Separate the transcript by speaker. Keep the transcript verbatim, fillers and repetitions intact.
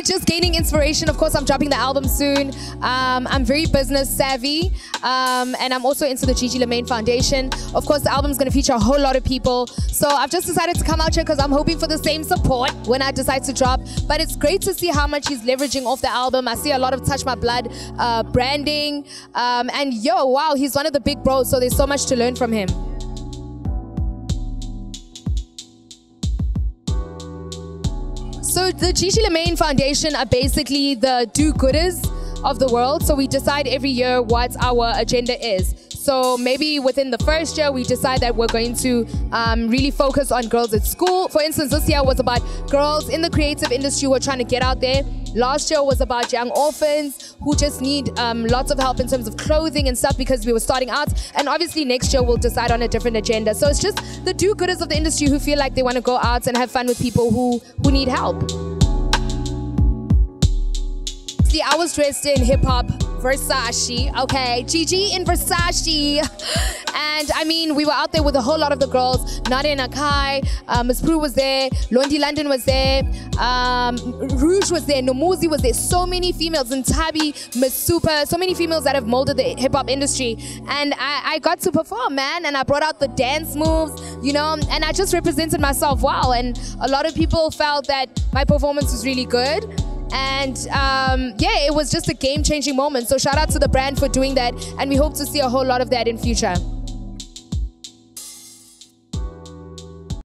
Speaker 1: just gaining inspiration. Of course, I'm dropping the album soon. Um, I'm very business savvy, um, and I'm also into the Gigi Lamayne Foundation. Of course, the album's going to feature a whole lot of people. So I've just decided to come out here because I'm hoping for the same support when I decide to drop. But it's great to see how much he's leveraging off the album. I see a lot of Touch My Blood uh, branding, um, and yo, wow, he's one of the big bros. So there's so much to learn from him. So the Gigi Lamayne Foundation are basically the do-gooders of the world. So we decide every year what our agenda is. So maybe within the first year, we decide that we're going to um, really focus on girls at school. For instance, this year was about girls in the creative industry who are trying to get out there. Last year was about young orphans who just need um, lots of help in terms of clothing and stuff because we were starting out. And obviously next year we'll decide on a different agenda. So it's just the do-gooders of the industry who feel like they want to go out and have fun with people who, who need help. See, I was dressed in hip-hop Versace, okay, Gigi in Versace. And I mean, we were out there with a whole lot of the girls. Nadia Nakai, uh, Miss Prue was there, Londi London was there, um, Rouge was there, Nomuzi was there, so many females, and Tabi, Miss Super, so many females that have molded the hip-hop industry. And I, I got to perform, man, and I brought out the dance moves, you know, and I just represented myself, wow. And a lot of people felt that my performance was really good. And um, yeah, it was just a game-changing moment. So shout out to the brand for doing that, and we hope to see a whole lot of that in future.